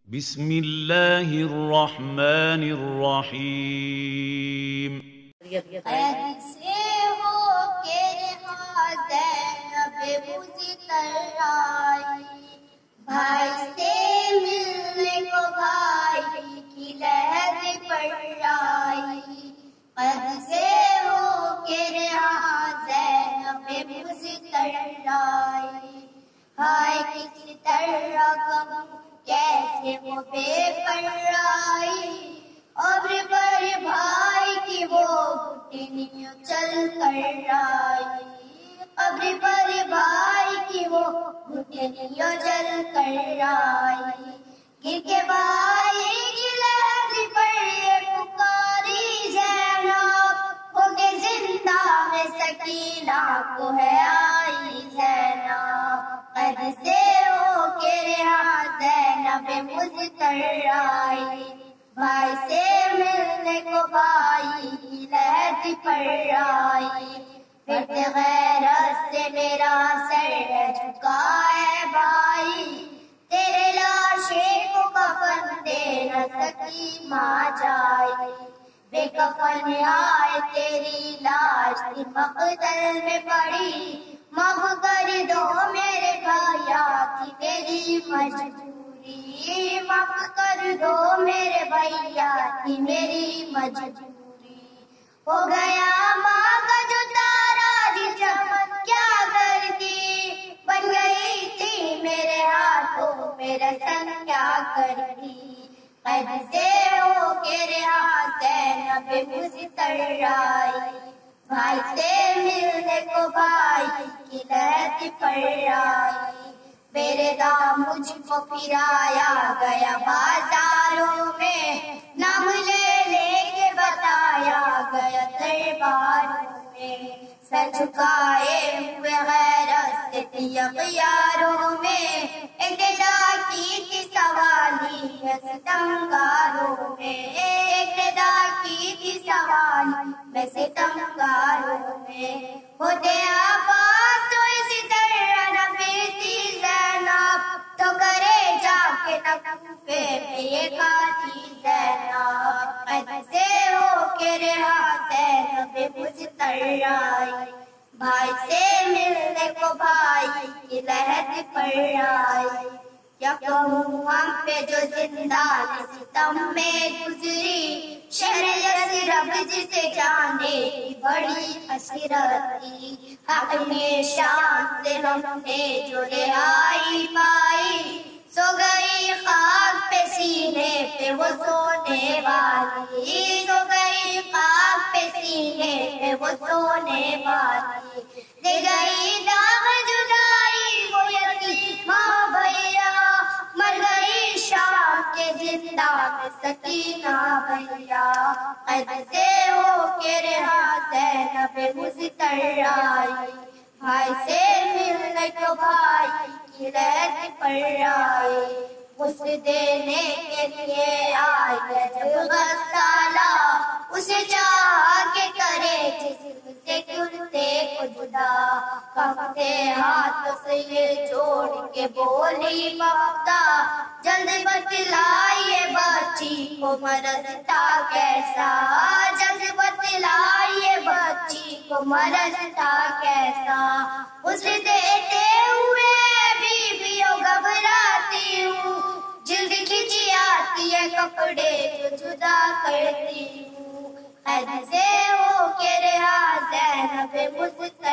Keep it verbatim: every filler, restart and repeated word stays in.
بسم اللہ الرحمن الرحیم ایسے ہو کہ رہا زینب مزترائی، بھائی سے ملنے کو بھائی کی لہر پڑ آئی۔ قد سے ہو کہ رہا زینب مزترائی، ہائے کس طرح کہوں کیسے وہ بے پرائی، ابر پر بھائی کی وہ گھٹنیوں چل کر آئی، ابر پر بھائی کی وہ گھٹنیوں چل کر آئی۔ گر کے بھائی کی لہر پر یہ پکاری زینب، ہو کے زندہ میں سکینہ کو ہے آئی زینب۔ قد سے ہو کے رہا زینب مزترائی، بھائی سے ملنے کو بھائی کی لہر پڑ آئی۔ پھر غیرت سے میرا سر جھکا ہے بھائی، تیرے لاشے کو کفن دے نہ سکی ماں جائی۔ بے کفن آئے تیری لاش تھی مقتل میں پڑی، معاف کر دو میرے بھیا تھی میری مجبوری، معاف کر دو میرے بھیا تھی میری مجبوری۔ ہو گیا ماں کا جو تارا جی چمک کیا کرتی، بن گئی تھی میرے ہاتھوں میں رسن کیا کرتی۔ قد سے ہو کے رہا زینب مزترائی، بھائی سے ملنے کو بھائی کی لہر پڑ آئی۔ میرے دام مجھ کو پھرایا گیا بازاروں میں، نام لے لے کے بتایا گیا درباروں میں، سر جھکائے ہوئے غیرت سے تھی اغیاروں میں، اقتدا کی تھی سوالی میں ستمگاروں میں، اقتدا کی تھی سوالی میں ستمگاروں میں۔ ہوتے آباد تو اسی طرح نہ پھرتی زینب، تو کرے جا کے نکوفے میں یہ کھاتی زینب۔ قد سے ہو کے رہا زینب مزترائی، بھائی سے ملنے کو بھائی کی لہر پڑ آئی۔ کیا کہوں ہم پہ جو زندان ستم میں گزری، شہر یثرب جسے جانے کی بڑی حسرت تھی، حق میں شان سے ہم نے جو رہائی پائی، سو گئی خاک پہ سینے پہ وہ سونے والی، سو گئی خاک پہ سینے پہ وہ سونے والی۔ دے گئی داغ جدائی وہ یتیمہ بھیا، مر گئی شام کے زندہ میں سکینہ بھیا۔ قد سے ہو کے رہا زینب مزترائی، بھائی سے ملنے کو بھائی کی لہر پڑ آئی۔ غسل دینے کے لیے آئے جب غسالہ، اسے چاہا کہ کرے جسم سے کرتے کو جدا، کانپتے ہاتھ سے یہ جوڑ کے بولی بابا، جلد بتلائیے بچی کو مرض تھا کیسا، جلد بتلائیے بچی کو مرض تھا کیسا۔ غسل دیتے ہوئے بیویوں گھبراتی ہوں، جلد کھینچی آتی ہے کپڑے جو جدا کرتی ہوں۔ قد سے ہو کے رہا زینب مزترائی۔